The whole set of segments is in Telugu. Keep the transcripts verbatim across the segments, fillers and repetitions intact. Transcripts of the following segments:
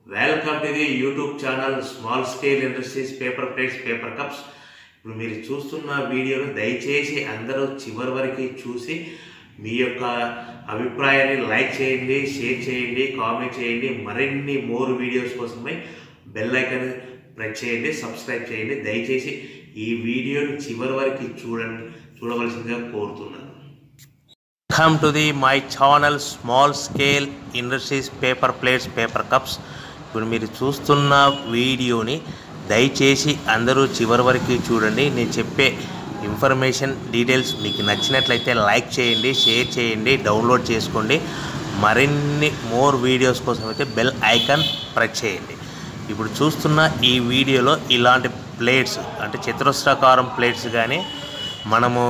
Welcome to the YouTube channel small scale industries paper plates paper cups. ఇప్పుడు మీరు చూస్తున్న వీడియోను దయచేసి అందరూ చివరి వరకు చూసి మీ యొక్క అభిప్రాయాన్ని లైక్ చేయండి, షేర్ చేయండి, కామెంట్ చేయండి. మరిన్ని మోర్ వీడియోస్ కోసమై బెల్ ఐకాన్ ప్రెస్ చేయండి, సబ్స్క్రైబ్ చేయండి. దయచేసి ఈ వీడియోని చివరి వరకు చూడండి చూడవలసిందిగా కోరుతున్నాను. Welcome to the my channel small scale industries paper plates paper cups. ఇప్పుడు మీరు చూస్తున్న వీడియోని దయచేసి అందరూ చివరి వరకు చూడండి. నేను చెప్పే ఇన్ఫర్మేషన్ డీటెయిల్స్ మీకు నచ్చినట్లయితే లైక్ చేయండి, షేర్ చేయండి, డౌన్లోడ్ చేసుకోండి. మరిన్ని మోర్ వీడియోస్ కోసం అయితే బెల్ ఐకాన్ ప్రెస్ చేయండి. ఇప్పుడు చూస్తున్న ఈ వీడియోలో ఇలాంటి ప్లేట్స్ అంటే చతురస్రాకారం ప్లేట్స్ కానీ, మనము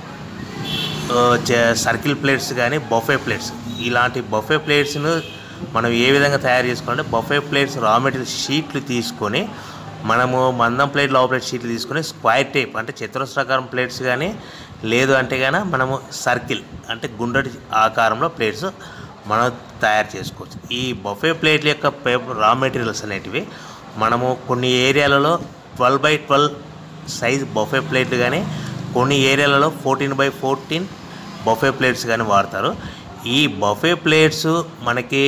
సర్కిల్ ప్లేట్స్ కానీ, బఫే ప్లేట్స్, ఇలాంటి బఫే ప్లేట్స్ను మనం ఏ విధంగా తయారు చేసుకోవాలంటే బఫే ప్లేట్స్ రా మెటీరియల్ షీట్లు తీసుకొని మనము మందం ప్లేట్ లావు ప్లేట్ షీట్లు తీసుకొని స్క్వైర్ టైప్ అంటే చతురస్రాకారం ప్లేట్స్ కానీ, లేదు అంటే కానీ మనము సర్కిల్ అంటే గుండ్రటి ఆకారంలో ప్లేట్స్ మనం తయారు చేసుకోవచ్చు. ఈ బఫే ప్లేట్ల యొక్క పేపర్ రా మెటీరియల్స్ అనేటివి మనము కొన్ని ఏరియాలలో twelve by twelve size buffet ప్లేట్లు కానీ, కొన్ని ఏరియాలలో fourteen by fourteen buffet plates కానీ వాడతారు. ఈ బఫే ప్లేట్స్ మనకి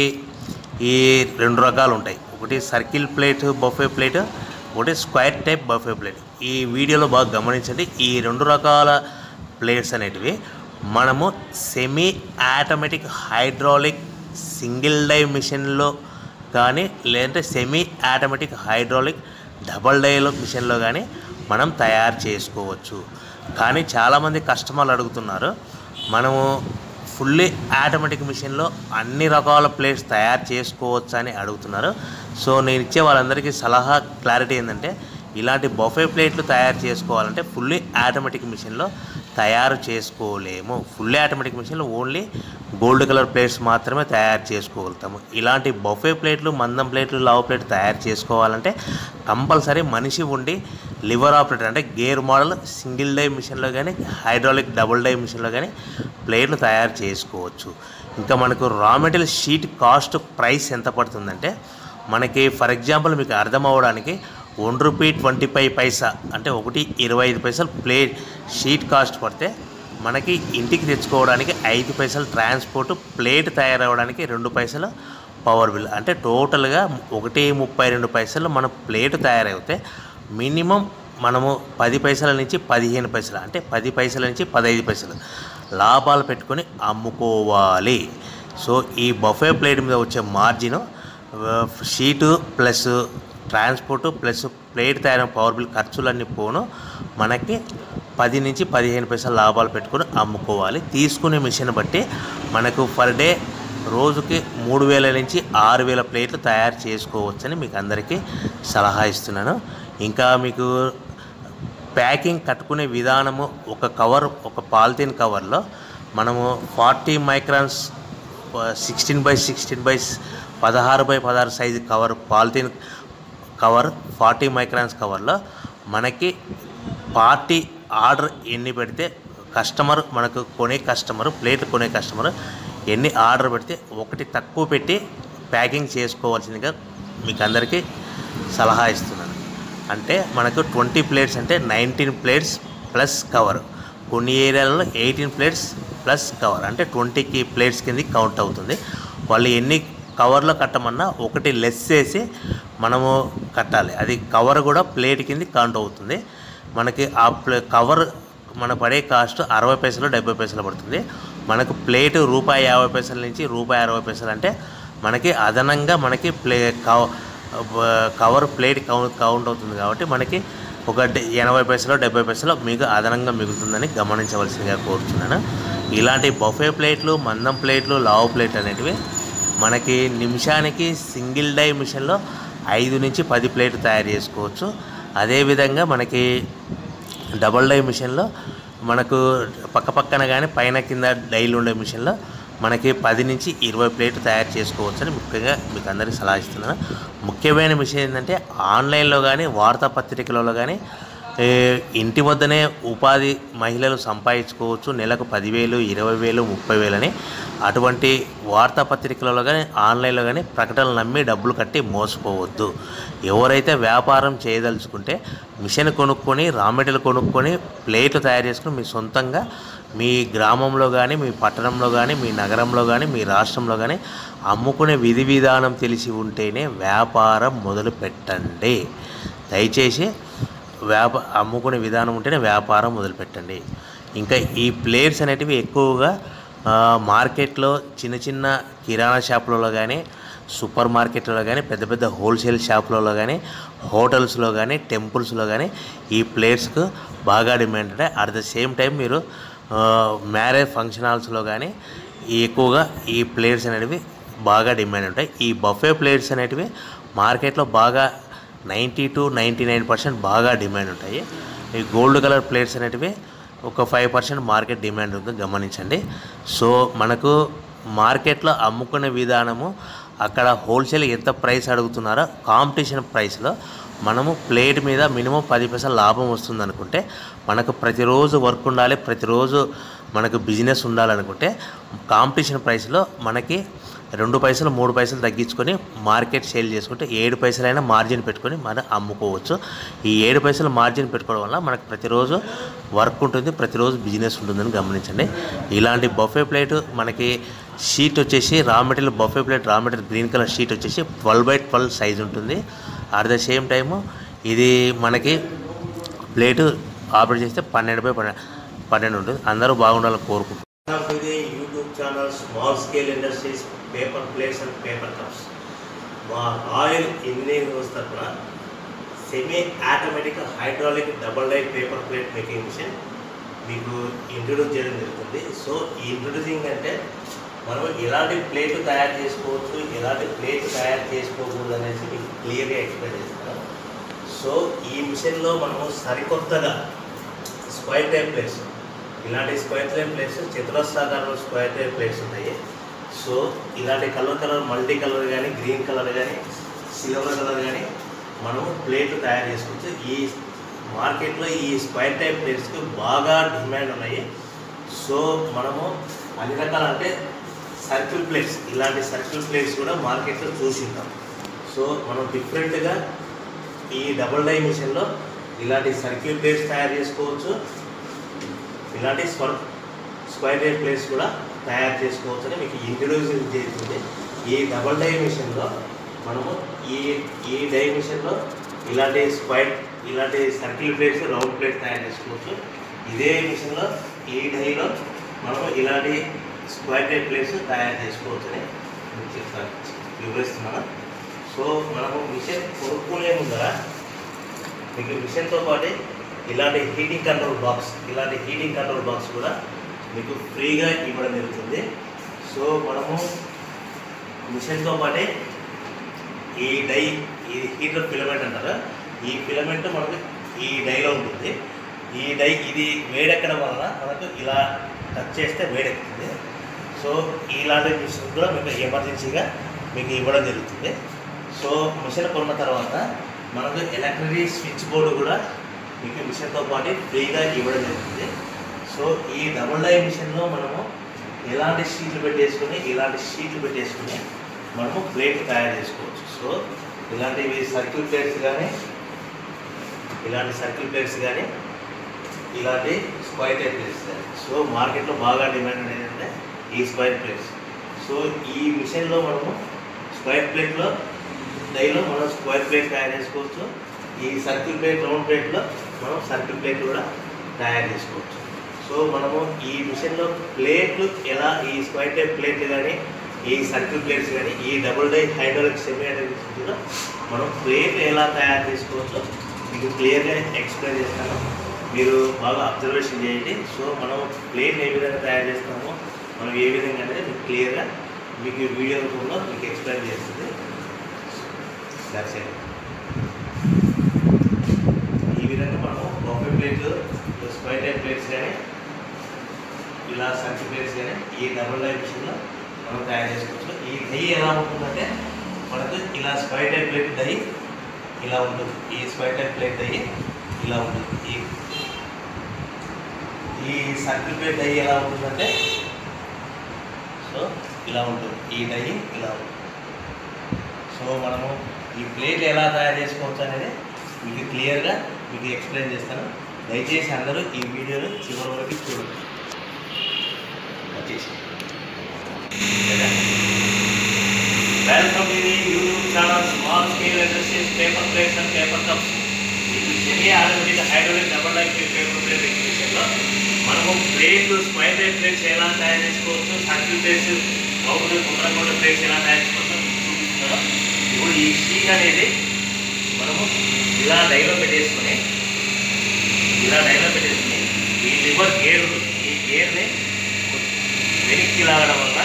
ఈ రెండు రకాలు ఉంటాయి. ఒకటి సర్కిల్ ప్లేట్ బఫే ప్లేట్, ఒకటి స్క్వేర్ టైప్ బఫే ప్లేట్. ఈ వీడియోలో బాగా గమనించండి. ఈ రెండు రకాల ప్లేట్స్ అనేటివి మనము semi automatic hydraulic single die మిషన్లో కానీ, లేదంటే సెమీ ఆటోమేటిక్ హైడ్రాలిక్ డబల్ డైలో మిషన్లో కానీ మనం తయారు చేసుకోవచ్చు. కానీ చాలామంది కస్టమర్లు అడుగుతున్నారు, మనము ఫుల్లీ ఆటోమేటిక్ మిషన్లో అన్ని రకాల ప్లేట్స్ తయారు చేసుకోవచ్చు అని అడుగుతున్నారు. సో నేను ఇచ్చే వాళ్ళందరికీ సలహా క్లారిటీ ఏంటంటే, ఇలాంటి బఫే ప్లేట్లు తయారు చేసుకోవాలంటే ఫుల్లీ ఆటోమేటిక్ మిషన్లో తయారు చేసుకోలేము. ఫుల్లీ ఆటోమేటిక్ మిషన్లో ఓన్లీ గోల్డ్ కలర్ ప్లేట్స్ మాత్రమే తయారు చేసుకోగలుగుతాము. ఇలాంటి బఫే ప్లేట్లు, మందం ప్లేట్లు, లావు ప్లేట్ తయారు చేసుకోవాలంటే కంపల్సరీ మనిషి ఉండి లివర్ ఆపరేటర్ అంటే గేర్ మోడల్ సింగిల్ డై మిషన్లో కానీ, హైడ్రాలిక్ డబుల్ డై మిషన్లో కానీ ప్లేట్లు తయారు చేసుకోవచ్చు. ఇంకా మనకు raw material sheet cost price ఎంత పడుతుందంటే, మనకి ఫర్ ఎగ్జాంపుల్ మీకు అర్థం అవ్వడానికి one rupee twenty five paisa అంటే ఒకటి ఇరవై ఐదు పైసలు ప్లేట్ షీట్ కాస్ట్ పడితే, మనకి ఇంటికి తెచ్చుకోవడానికి ఐదు పైసలు ట్రాన్స్పోర్ట్, ప్లేట్ తయారవడానికి రెండు పైసలు పవర్ బిల్, అంటే టోటల్గా ఒకటి ముప్పై రెండు పైసలు మన ప్లేట్ తయారైతే మినిమం మనము పది పైసల నుంచి పదిహేను పైసలు అంటే పది పైసల నుంచి పదహైదు పైసలు లాభాలు పెట్టుకొని అమ్ముకోవాలి. సో ఈ బఫే ప్లేట్ మీద వచ్చే margin sheet plus transport plus plate తయారైన పవర్ బిల్ ఖర్చులన్నీ పోను మనకి పది నుంచి పదిహేను పైసలు లాభాలు పెట్టుకొని అమ్ముకోవాలి. తీసుకునే మిషన్ బట్టి మనకు పర్ డే రోజుకి మూడు వేల నుంచి ఆరు వేల ప్లేట్లు తయారు చేసుకోవచ్చని మీకు అందరికీ సలహా ఇస్తున్నాను. ఇంకా మీకు ప్యాకింగ్ కట్టుకునే విధానము, ఒక కవర్ ఒక పాలిథిన్ కవర్లో మనము forty microns sixteen by sixteen by పదహారు బై పదహారు size cover polythene cover forty microns కవర్లో మనకి పార్టీ ఆర్డర్ ఎన్ని పెడితే కస్టమర్ మనకు కొనే కస్టమర్ ప్లేట్ కొనే కస్టమర్ ఎన్ని ఆర్డర్ పెడితే ఒకటి తక్కువ పెట్టి ప్యాకింగ్ చేసుకోవాల్సిందిగా మీకు అందరికీ సలహా ఇస్తున్నాను. అంటే మనకు ట్వంటీ ప్లేట్స్ అంటే నైన్టీన్ ప్లేట్స్ ప్లస్ కవర్, కొన్ని ఏరియాలలో ఎయిటీన్ ప్లేట్స్ ప్లస్ కవర్ అంటే ట్వంటీకి ప్లేట్స్ కింద కౌంట్ అవుతుంది. వాళ్ళు ఎన్ని కవర్లో కట్టమన్నా ఒకటి లెస్ చేసి మనము కట్టాలి. అది కవర్ కూడా ప్లేట్ కింద కౌంట్ అవుతుంది. మనకి ఆ ప్లే కవర్ మన పడే కాస్ట్ అరవై పైసలు డెబ్బై పైసలు పడుతుంది. మనకు ప్లేటు రూపాయి యాభై పైసల నుంచి రూపాయి అరవై పైసలు అంటే మనకి అదనంగా మనకి play cover plate count count అవుతుంది. కాబట్టి మనకి ఒక ఎనభై పైసలు డెబ్బై పైసలు మీకు అదనంగా మిగులుతుందని గమనించవలసిందిగా కోరుతున్నాను. ఇలాంటి బఫే ప్లేట్లు, మందం ప్లేట్లు, లావు ప్లేట్ అనేటివి మనకి నిమిషానికి సింగిల్ డై మిషన్లో ఐదు నుంచి పది ప్లేట్లు తయారు చేసుకోవచ్చు. అదేవిధంగా మనకి డబల్ డై మిషన్లో మనకు పక్క పక్కన కానీ పైన కింద డైలు ఉండే మిషన్లో మనకి పది నుంచి ఇరవై ప్లేట్లు తయారు చేసుకోవచ్చు అని ముఖ్యంగా మీకు అందరికీ సలహా ఇస్తున్నాను. ముఖ్యమైన విషయం ఏంటంటే, ఆన్లైన్లో కానీ వార్తాపత్రికలలో కానీ ఇంటి వద్దనే ఉపాధి మహిళలు సంపాదించుకోవచ్చు, నెలకు పదివేలు ఇరవై వేలు ముప్పై వేలని. అటువంటి వార్తాపత్రికలలో కానీ ఆన్లైన్లో కానీ ప్రకటనలు నమ్మి డబ్బులు కట్టి మోసపోవద్దు. ఎవరైతే వ్యాపారం చేయదలుచుకుంటే మిషన్ కొనుక్కొని రా మెటీరియల్ కొనుక్కొని ప్లేట్లు తయారు చేసుకుని మీ సొంతంగా మీ గ్రామంలో కానీ మీ పట్టణంలో కానీ మీ నగరంలో కానీ మీ రాష్ట్రంలో కానీ అమ్ముకునే విధి విధానం తెలిసి ఉంటేనే వ్యాపారం మొదలు పెట్టండి. దయచేసి వ్యాప అమ్ముకునే విధానం ఉంటేనే వ్యాపారం మొదలుపెట్టండి. ఇంకా ఈ ప్లేట్స్ అనేటివి ఎక్కువగా మార్కెట్లో చిన్న చిన్న కిరాణా షాపులలో కానీ సూపర్ మార్కెట్లలో కానీ పెద్ద పెద్ద హోల్సేల్ షాపులలో కానీ హోటల్స్లో కానీ టెంపుల్స్లో కానీ ఈ ప్లేట్స్కు బాగా డిమాండ్ ఉంటాయి. అట్ ద సేమ్ టైం మీరు మ్యారేజ్ ఫంక్షన్ హాల్స్లో కానీ ఎక్కువగా ఈ ప్లేట్స్ అనేటివి బాగా డిమాండ్ ఉంటాయి. ఈ బఫే ప్లేట్స్ అనేటివి మార్కెట్లో బాగా ninety two ninety nine percent బాగా డిమాండ్ ఉంటాయి. ఈ గోల్డ్ కలర్ ప్లేట్స్ అనేటివి ఒక ఫైవ్ పర్సెంట్ మార్కెట్ డిమాండ్ ఉంది, గమనించండి. సో మనకు మార్కెట్లో అమ్ముకునే విధానము అక్కడ హోల్సేల్ ఎంత ప్రైస్ అడుగుతున్నారో కాంపిటీషన్ ప్రైస్లో మనము ప్లేట్ మీద మినిమం పది పైసలు లాభం వస్తుంది అనుకుంటే, మనకు ప్రతిరోజు వర్క్ ఉండాలి, ప్రతిరోజు మనకు బిజినెస్ ఉండాలనుకుంటే కాంపిటీషన్ ప్రైస్లో మనకి రెండు పైసలు మూడు పైసలు తగ్గించుకొని మార్కెట్ సేల్ చేసుకుంటే ఏడు పైసలైనా మార్జిన్ పెట్టుకొని మనం అమ్ముకోవచ్చు. ఈ ఏడు పైసలు మార్జిన్ పెట్టుకోవడం వల్ల మనకు ప్రతిరోజు వర్క్ ఉంటుంది, ప్రతిరోజు బిజినెస్ ఉంటుందని గమనించండి. ఇలాంటి బఫే ప్లేట్ మనకి షీట్ వచ్చేసి raw material buffet plate raw material green colour sheet వచ్చేసి ట్వెల్వ్ బై ట్వెల్వ్ సైజ్ ఉంటుంది. అట్ ద సేమ్ టైము ఇది మనకి ప్లేటు ఆపరేట్ చేస్తే పన్నెండు బై పన్నెండు పన్నెండు ఉంటుంది. అందరూ బాగుండాలని కోరుకుంటున్నాను. YouTube channel small scale industries paper plates and paper cups. మా రాయల్ ఇంజనీరింగ్ వ్యవస్థ తరఫున semi automatic hydraulic double die paper plate making machine మీకు ఇంట్రొడ్యూస్ చేయడం జరుగుతుంది. సో ఈ ఇంట్రొడ్యూసింగ్ అంటే మనం ఎలాంటి ప్లేట్లు తయారు చేసుకోవచ్చు, ఎలాంటి ప్లేట్లు తయారు చేసుకోకూడదు అనేసి మీకు క్లియర్గా ఎక్స్ప్లెయిన్ చేస్తాను. సో ఈ మిషన్లో మనము సరికొత్తగా స్క్వైర్ టైప్ ప్లేట్స్, ఇలాంటి స్క్వైర్ టైప్ ప్లేట్స్ చతురస్రాకారంలో స్క్వైర్ టైప్ ప్లేట్స్ ఉంటాయి. సో ఇలాంటి కలర్ కలర్ మల్టీ కలర్ కానీ గ్రీన్ కలర్ కానీ సిల్వర్ కలర్ కానీ మనము ప్లేట్లు తయారు చేసుకోవచ్చు. ఈ మార్కెట్లో ఈ స్క్వైర్ టైప్ ప్లేట్స్కి బాగా డిమాండ్ ఉన్నాయి. సో మనము అన్ని రకాల అంటే సర్కిల్ ప్లేట్స్, ఇలాంటి సర్కిల్ ప్లేట్స్ కూడా మార్కెట్లో చూసింటాం. సో మనం డిఫరెంట్గా ఈ డబుల్ డై మిషన్లో ఇలాంటి సర్కిల్ ప్లేట్స్ తయారు చేసుకోవచ్చు, ఇలాంటి స్వర్ స్క్వైర్ టైప్ ప్లేట్స్ కూడా తయారు చేసుకోవచ్చు అని మీకు ఇంట్రొడ్యూస్ చేస్తుంది. ఈ డబుల్ డై మిషన్లో మనము ఈ ఈ డై మిషన్లో ఇలాంటి స్క్వైర్ ఇలాంటి సర్కిల్ ప్లేట్స్ రౌండ్ ప్లేట్స్ తయారు చేసుకోవచ్చు. ఇదే మిషన్లో ఈ డైలో మనము ఇలాంటి స్క్వైర్ టైప్ ప్లేట్స్ తయారు చేసుకోవచ్చు అని మీకు చెప్తాను, వివరిస్తున్నాను. సో మనము మిషన్ కొనుక్కునే ముందర మీకు మిషన్తో పాటు ఇలాంటి హీటింగ్ కంట్రోల్ బాక్స్ ఇలాంటి హీటింగ్ కంట్రోల్ బాక్స్ కూడా మీకు ఫ్రీగా ఇవ్వడం జరుగుతుంది. సో మనము మిషన్తో పాటే ఈ డై ఈ హీటర్ ఫిలమెంట్ అంటారు, ఈ ఫిలమెంట్ మనకు ఈ డైలో ఉంటుంది. ఈ డై ఇది వేడెక్కడం వలన మనకు ఇలా టచ్ చేస్తే వేడెక్కుతుంది. సో ఇలాంటి మిషన్ కూడా మీకు ఎమర్జెన్సీగా మీకు ఇవ్వడం జరుగుతుంది. సో మిషన్ కొన్న తర్వాత మనకు ఎలక్ట్రిక్ స్విచ్ బోర్డు కూడా మీకు మిషన్తో పాటు ఫ్రీగా ఇవ్వడం జరుగుతుంది. సో ఈ డబుల్ డై మిషన్లో మనము ఎలాంటి షీట్లు పెట్టేసుకొని ఇలాంటి షీట్లు పెట్టేసుకొని మనము ప్లేట్ తయారు చేసుకోవచ్చు. సో ఇలాంటివి సర్కిల్ ప్లేట్స్ కానీ ఇలాంటి సర్కిల్ ప్లేట్స్ కానీ ఇలాంటి స్క్వైర్ టైప్ ప్లేట్స్ కానీ సో మార్కెట్లో బాగా డిమాండ్ అనేది అంటే ఈ స్క్వైర్ ప్లేట్స్. సో ఈ మిషన్లో మనము స్క్వైర్ ప్లేట్లో డైలో మనం స్క్వైర్ ప్లేట్ తయారు చేసుకోవచ్చు. ఈ సర్కిల్ ప్లేట్ రౌండ్ ప్లేట్లో మనం సర్కిల్ ప్లేట్ కూడా తయారు చేసుకోవచ్చు. సో మనము ఈ మిషన్లో ప్లేట్లు ఎలా ఈ స్క్వైర్ టైప్ ప్లేట్లు కానీ ఈ సర్కిల్ ప్లేట్స్ కానీ ఈ double die hydraulic semi hydraulic కూడా మనం ప్లేట్ ఎలా తయారు చేసుకోవచ్చో మీకు క్లియర్గా ఎక్స్ప్లెయిన్ చేస్తాను, మీరు బాగా అబ్జర్వేషన్ చేయండి. సో మనం ప్లేట్ ఏ విధంగా తయారు చేస్తామో మనం ఏ విధంగా అనేది మీకు క్లియర్గా మీకు వీడియో రూపంలో మీకు ఎక్స్ప్లెయిన్ చేస్తుంది. ఈ విధంగా మనము బఫే ప్లేట్లు స్క్వైర్ టైప్ ప్లేట్స్ కానీ ఇలా సర్కిల్ ప్లేట్స్ కానీ ఈ డబుల్ డై మిషన్లో మనం తయారు చేసుకోవచ్చు. ఈ దహి ఎలా ఉంటుందంటే మనకు ఇలా స్క్వైర్ టైప్ ప్లేట్ దహి ఇలా ఉంటుంది. ఈ స్క్వైర్ టైప్ ప్లేట్ దహి ఇలా ఉంటుంది. ఈ ఈ సర్కిల్ ప్లేట్ డై ఎలా ఉంటుందంటే సో ఇలా ఉంటుంది. ఈ డై ఇలా ఉంటుంది. సో మనము ఈ ప్లేట్లు ఎలా తయారు చేసుకోవచ్చు అనేది మీకు క్లియర్గా మీకు ఎక్స్ప్లెయిన్ చేస్తాను. దయచేసి అందరూ ఈ వీడియోను చివరి వరకు చూడండి. వచ్చేసి welcome to the YouTube channel small scale industries paper plates and paper cups. ఇది semi automatic hydraulic double line paper plate ఎగ్జిబిషన్లో మనము ప్లేట్లు స్క్వైర్ టైప్ ప్లేట్స్ ఎలా తయారు చేసుకోవచ్చు, సర్కిల్ ప్లేట్స్ అవుట్ కుట్రకోట ప్లేట్స్ ఎలా తయారు చేసుకోవచ్చు చూపిస్తున్నాను. ఇప్పుడు ఈ షీట్ అనేది మనము ఇలా డైలో పెట్టేసుకొని ఇలా డైలో పెట్టేసుకుని ఈ లివర్ గేర్ ఉంటుంది. ఈ గేర్ని వెనక్కి లాగడం వల్ల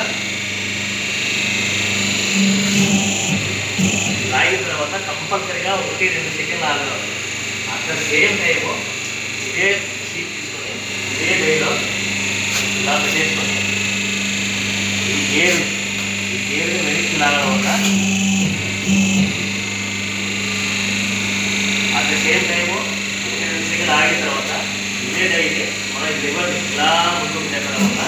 లాగిన తర్వాత కంపల్సరీగా ఒకటి రెండు సెకండ్లు ఆగడం. అట్ ద సేమ్ టైము ఇదే షీట్ తీసుకొని ఇదే డైలో ఇలా పెట్టేసుకొని ఈ గేర్ ఈ గేర్ని వెనక్కి లాగడం వల్ల అట్ ద సేమ్ టైము ఒకటి రెండు సెకండ్లు ఆగిన తర్వాత ఇదే డైని మన లివర్ ఇలా ముందుకు నెట్టడం వల్ల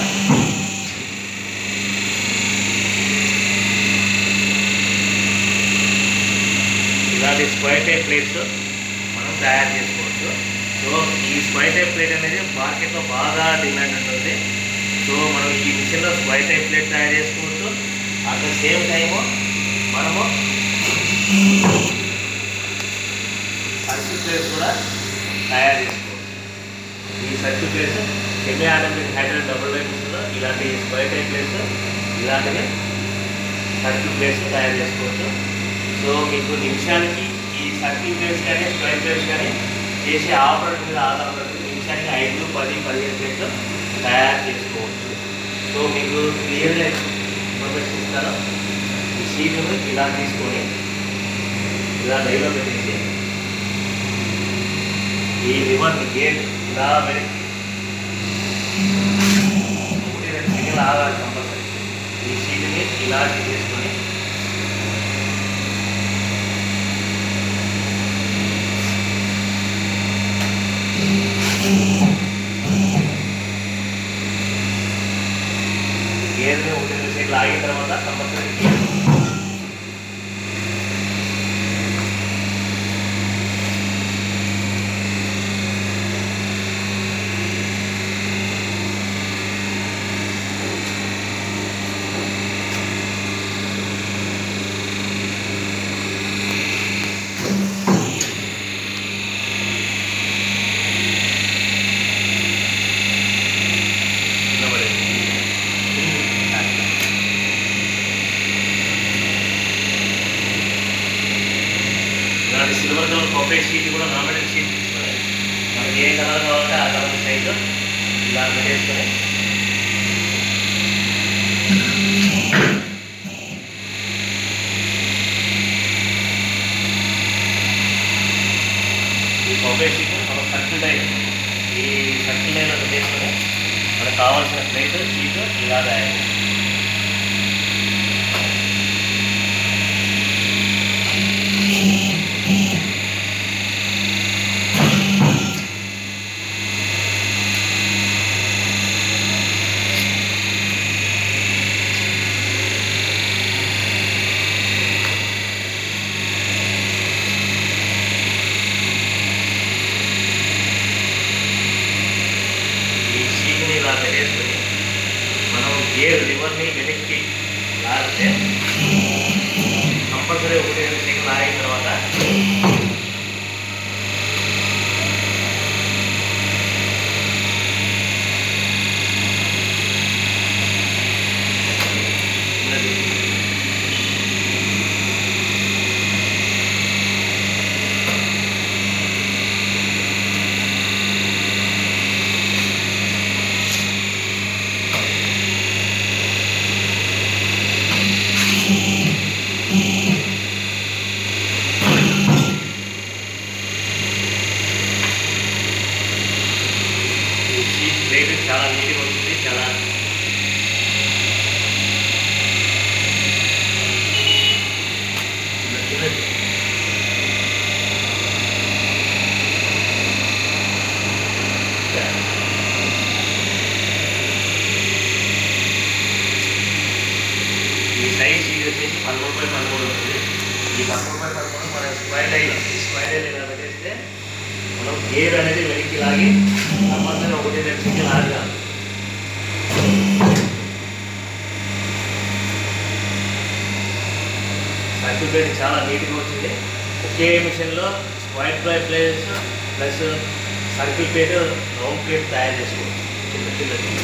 ఇలాంటి స్క్వైర్ టైప్ ప్లేట్స్ మనం తయారు చేసుకోవచ్చు. సో ఈ స్క్వైర్ టైప్ ప్లేట్ అనేది మార్కెట్లో బాగా డిమాండ్ ఉంటుంది. సో మనం ఈ మిషన్లో స్క్వైర్ టైప్ ప్లేట్ తయారు చేసుకోవచ్చు. అట్ ద సేమ్ టైము మనము సర్కిల్ ప్లేట్స్ కూడా తయారు చేసుకోవచ్చు. ఈ circle plates semi automatic hydraulic double line మిషన్లో ఇలాంటి స్క్వైర్ టైప్ ప్లేట్స్ ఇలాంటివి సర్కిల్ ప్లేట్స్ తయారు చేసుకోవచ్చు. సో మీకు నిమిషానికి ఈ సర్కిల్ ప్లేట్స్ కానీ స్క్వైర్ ప్లేట్స్ కానీ చేసే ఆపరేటర్ మీద ఆధారపడి నిమిషానికి ఐదు పది పదిహేను ప్లేట్లు తయారు చేసుకోవచ్చు. సో మీకు క్లియర్గా ఇన్ఫర్మేషన్ ఇస్తాను. ఈ షీట్ను ఇలా తీసుకొని ఇలా డైలో పెట్టేసి ఈ లివర్ గేట్ ఇలా వెనక్కి ఒకటి రెండు సెకండ్లు ఆగాలి కంపల్సరీ. ఈ షీట్ని ఇలా చేసుకొని గేర్ని ఒకటి రెండు సెకండ్లు ఆగిన తర్వాత compulsory gear silver colour corporate sheet కూడా నామినేట్ షీట్ తీసుకొని మనకి ఏ కలర్ కావాలంటే ఆ కలర్ సైజు ఇలా పెట్టేసుకొని ఈ కాపరేట్ షీట్ మనం సర్కిల్ లైన్ ఈ సర్కిల్ లైన్లో పెట్టేసుకొని మనకు కావాల్సిన ప్లేట్ షీట్ ఇలా తయారు ఇలా పెట్టేసుకొని మనం గేర్ లివర్ని వెనక్కి లాగితే కంపల్సరీ ఒకటి రెండు సెకండ్ లాగిన తర్వాత ప్లేట్ చాలా నీట్గా వచ్చింది. చాలా పడుతుంది మన స్క్వైర్ లైన్ స్క్వైర్ లైన్ ఇలా పెట్టేస్తే మనం గేర్ అనేది వెనక్కి లాగి సంబంధంగా ఒకటి రెండు సెకండ్ ఆడగా సర్కిల్ ప్లేట్ చాలా నీట్గా వచ్చింది. ఒకే మిషన్లో square fly place plus circle plate round plate తయారు చేసుకోవచ్చు. చిన్న చిన్న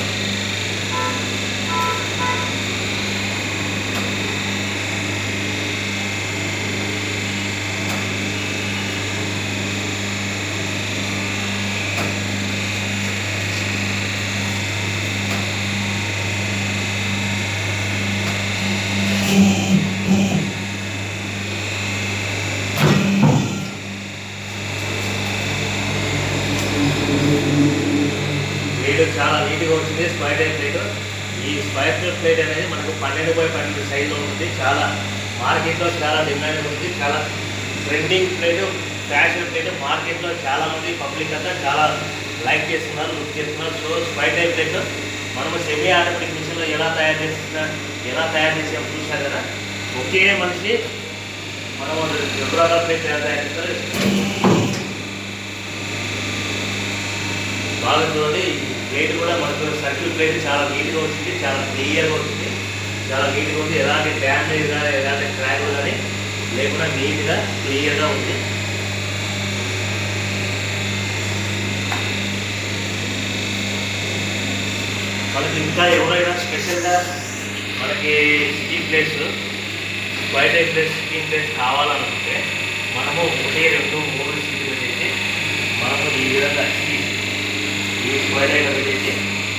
ప్లేట్ చాలా నీట్గా వచ్చింది. Square type plate. ఈ స్క్వైర్ ప్లేట్ అనేది మనకు పన్నెండు బై పన్నెండు సైజులో ఉంటుంది. చాలా మార్కెట్లో చాలా డిమాండ్ ఉంది. చాలా ట్రెండింగ్ ప్లేట్, ఫ్యాషన్ ప్లేట్. మార్కెట్లో చాలామంది పబ్లిక్ అంతా చాలా లైక్ చేస్తున్నారు, లుక్ చేస్తున్నారు. సో స్క్వైర్ టైప్ ప్లేట్ మనము సెమీ ఆటోమేటిక్ మిషన్లో ఎలా తయారు చేస్తున్నా ఎలా తయారు చేసాము చూసారు కదా. ఒకే మనిషి మనము జబ్రాగా ప్లేట్ ఎలా తయారు చేస్తారు బాగా చూడండి. ప్లేట్ కూడా మనకు సర్కిల్ ప్లేట్ చాలా నీట్గా వచ్చింది, చాలా క్లియర్గా వచ్చింది, చాలా నీట్గా ఉంది. ఎలాంటి డ్యామేజ్ కానీ ఎలాంటి క్రాక్ కానీ లేకుండా నీట్గా క్లియర్గా ఉంది. మనకి ఇంకా ఎవరైనా స్పెషల్గా మనకి సిట్టింగ్ ప్లేస్ బయట ప్లేస్ సిట్టింగ్ ప్లేస్ కావాలనుకుంటే మనము ఒకటి రెండు మూడు సీట్లు పెట్టేసి మనము ఈ విధంగా ఈ స్క్వైర్ లైన్ పెట్టేసి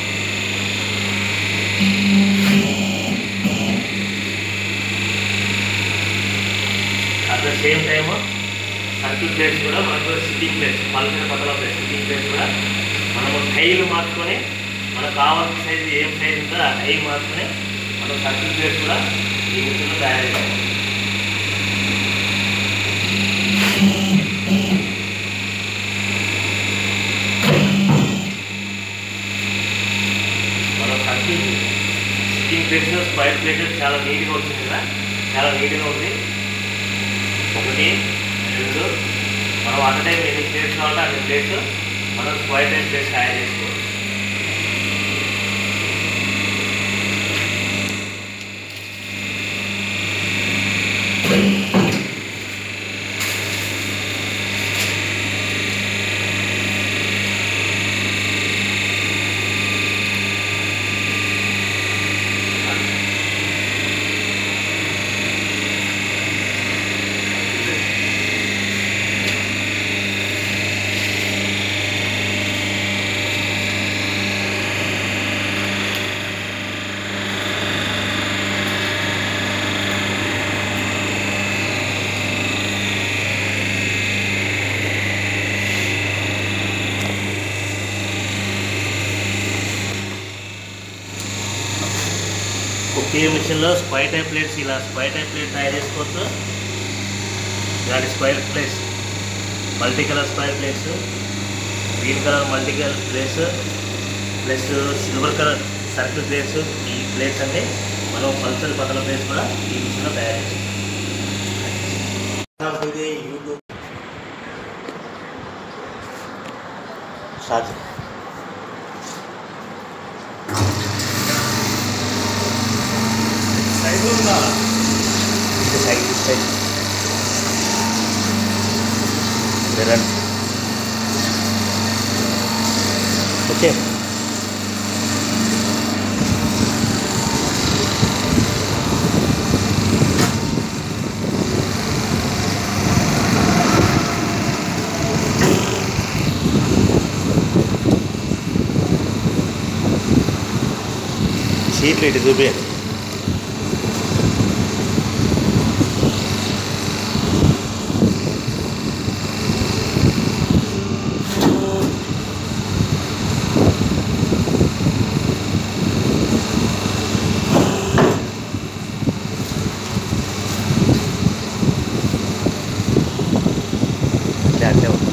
at the same time circle place కూడా మనకు సిట్టింగ్ ప్లేస్ పల్సిన పక్కల ప్లేస్ సిట్టింగ్ ప్లేస్ కూడా మనము టైలు మార్చుకొని మనకు కావాల్సిన సైజు ఏం సైజు ఉందో ఆ టై మార్చుకొని మనం సర్కిల్ ప్లేస్ కూడా ఈ మిషన్లో తయారు చేయాలి. మనం circle sitting place square plate చాలా నీట్గా వచ్చింది కదా, చాలా నీట్గా ఉంది. ఒకటి రెండు మనం అట్ టైం ఎన్ని ప్లేస్ కావాలంటే అన్ని ప్లేస్ మనం స్క్వైర్ టైప్ ప్లేస్ తయారు చేసుకోవాలి. ఒకే మిషన్లో స్క్వైర్ టైప్ ప్లేట్స్ ఇలా స్క్వైర్ టైప్ ప్లేట్ తయారు చేసుకోవచ్చు. ఇలాంటి square plates multi colour square plates, green colour multi colour plates plus silver colour circle plates, ఈ ప్లేట్స్ అన్నీ మనం పల్సర్ పక్కల ప్లేట్స్ కూడా ఈ మిషన్లో తయారు చేస్తాం. YouTube start side side okay. షీట్లు ఇటు చూపించండి. అట్లే ఉంటుంది.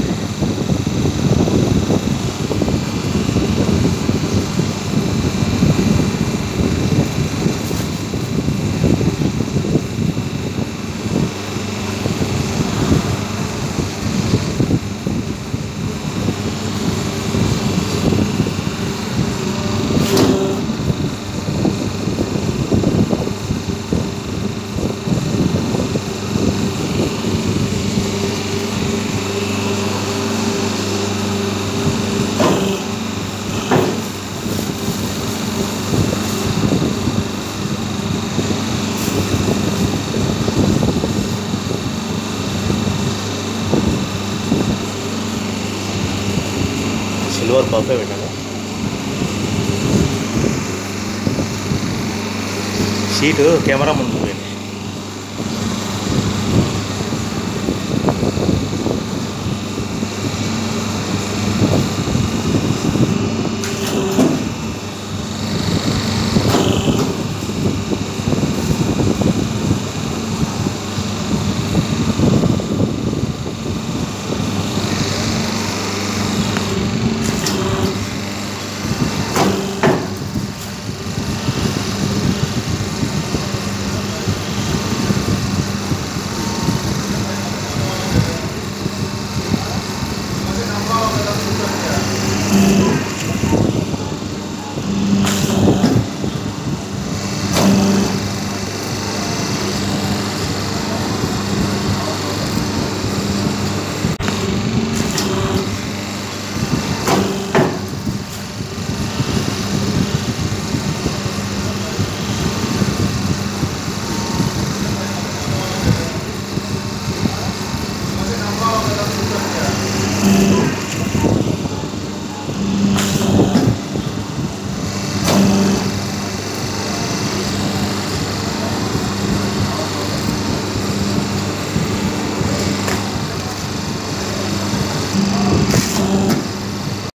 సిల్వర్ బఫే పెట్టాను. షీటు కెమెరా ముందు పోయింది.